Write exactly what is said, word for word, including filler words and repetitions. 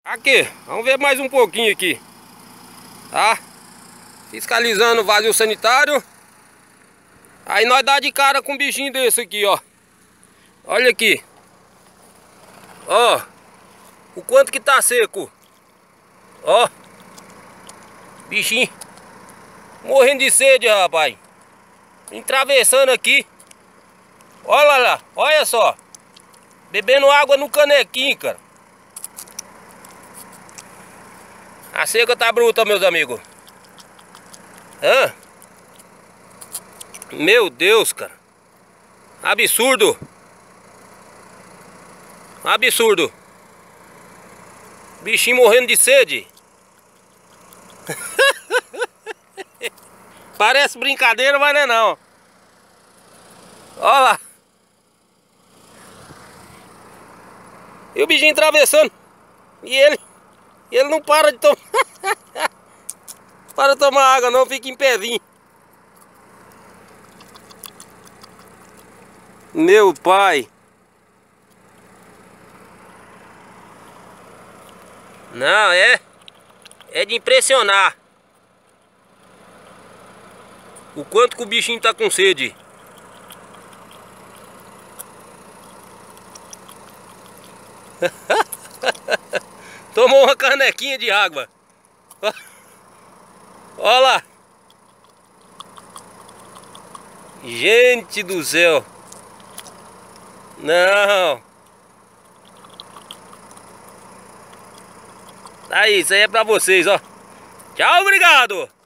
Aqui, vamos ver mais um pouquinho aqui, tá? Fiscalizando o vazio sanitário. Aí nós dá de cara com um bichinho desse aqui, ó. Olha aqui. Ó, o quanto que tá seco. Ó, bichinho morrendo de sede, rapaz. Atravessando aqui. Olha lá, olha só. Bebendo água no canequinho, cara. A seca tá bruta, meus amigos. Hã? Meu Deus, cara. Absurdo. Absurdo. Bichinho morrendo de sede. Parece brincadeira, mas não é não. Olha lá. E o bichinho atravessando. E ele Ele não para de tomar. Para de tomar água não, fica em pezinho. Meu pai. Não, é É de impressionar o quanto que o bichinho tá com sede. Tomou uma canequinha de água. Olha lá. Gente do céu. Não. Aí, isso aí é pra vocês, ó. Tchau, obrigado.